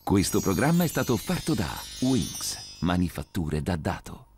Questo programma è stato offerto da Winx, Manifatture da Dato.